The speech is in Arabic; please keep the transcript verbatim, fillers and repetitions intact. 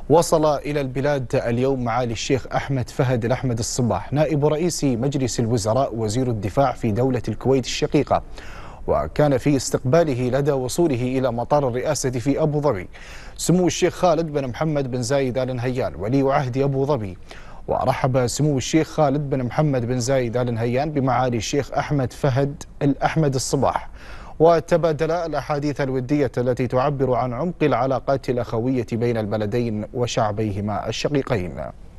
وصل إلى البلاد اليوم معالي الشيخ أحمد فهد الأحمد الصباح نائب رئيس مجلس الوزراء وزير الدفاع في دولة الكويت الشقيقة، وكان في استقباله لدى وصوله إلى مطار الرئاسة في أبو ظبي سمو الشيخ خالد بن محمد بن زايد آل نهيان ولي عهد أبو ظبي. ورحب سمو الشيخ خالد بن محمد بن زايد آل نهيان بمعالي الشيخ أحمد فهد الأحمد الصباح، وتبادل الأحاديث الودية التي تعبر عن عمق العلاقات الأخوية بين البلدين وشعبيهما الشقيقين.